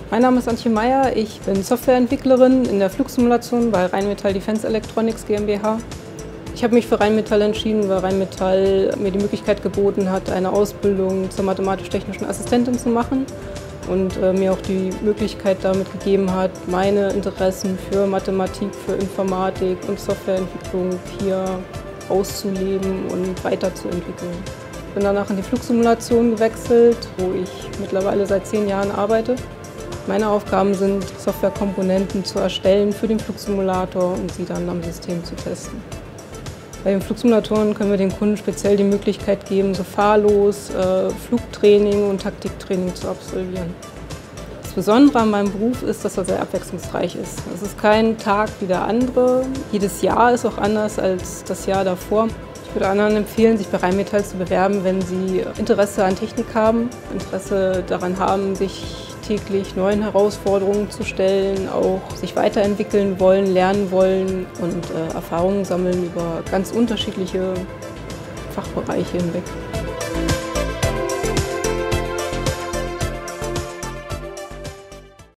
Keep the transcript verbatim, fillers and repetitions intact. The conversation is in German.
Mein Name ist Antje Meyer, ich bin Softwareentwicklerin in der Flugsimulation bei Rheinmetall Defense Electronics GmbH. Ich habe mich für Rheinmetall entschieden, weil Rheinmetall mir die Möglichkeit geboten hat, eine Ausbildung zur mathematisch-technischen Assistentin zu machen und äh, mir auch die Möglichkeit damit gegeben hat, meine Interessen für Mathematik, für Informatik und Softwareentwicklung hier auszuleben und weiterzuentwickeln. Ich bin danach in die Flugsimulation gewechselt, wo ich mittlerweile seit zehn Jahren arbeite. Meine Aufgaben sind, Softwarekomponenten zu erstellen für den Flugsimulator und sie dann am System zu testen. Bei den Flugsimulatoren können wir den Kunden speziell die Möglichkeit geben, so fahrlos äh, Flugtraining und Taktiktraining zu absolvieren. Das Besondere an meinem Beruf ist, dass er sehr abwechslungsreich ist. Es ist kein Tag wie der andere. Jedes Jahr ist auch anders als das Jahr davor. Ich würde anderen empfehlen, sich bei Rheinmetall zu bewerben, wenn sie Interesse an Technik haben, Interesse daran haben, sich täglich neuen Herausforderungen zu stellen, auch sich weiterentwickeln wollen, lernen wollen und äh, Erfahrungen sammeln über ganz unterschiedliche Fachbereiche hinweg.